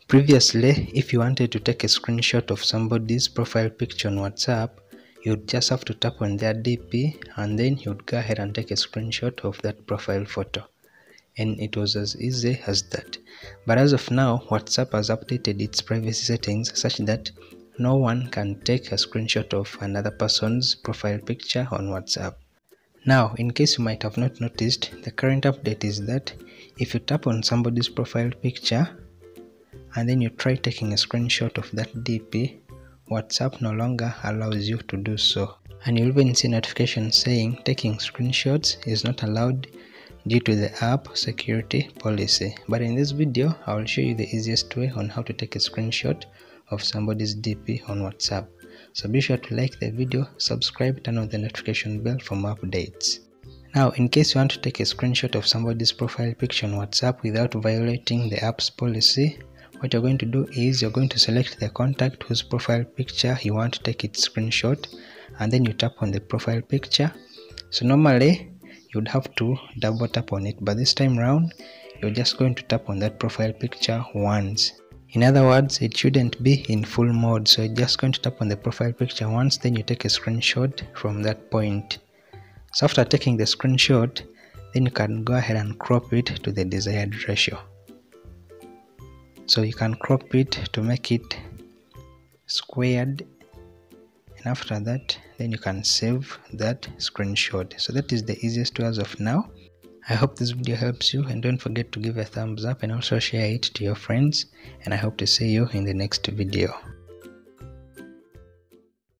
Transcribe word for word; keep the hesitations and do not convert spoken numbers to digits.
Previously, if you wanted to take a screenshot of somebody's profile picture on WhatsApp, you'd just have to tap on their D P and then you'd go ahead and take a screenshot of that profile photo. And it was as easy as that. But as of now, WhatsApp has updated its privacy settings such that no one can take a screenshot of another person's profile picture on WhatsApp. Now, in case you might have not noticed, the current update is that if you tap on somebody's profile picture and then you try taking a screenshot of that D P, WhatsApp no longer allows you to do so. And you'll even see notifications saying taking screenshots is not allowed due to the app security policy. But in this video, I will show you the easiest way on how to take a screenshot of somebody's D P on WhatsApp. So be sure to like the video, subscribe, turn on the notification bell for more updates. Now, in case you want to take a screenshot of somebody's profile picture on WhatsApp without violating the app's policy, what you're going to do is you're going to select the contact whose profile picture you want to take its screenshot, and then you tap on the profile picture. So normally you'd have to double tap on it, but this time around you're just going to tap on that profile picture once. In other words, it shouldn't be in full mode, so you're just going to tap on the profile picture once, then you take a screenshot from that point. So after taking the screenshot, then you can go ahead and crop it to the desired ratio. So you can crop it to make it squared, and after that then you can save that screenshot. So that is the easiest way as of now. I hope this video helps you, and don't forget to give a thumbs up and also share it to your friends, and I hope to see you in the next video.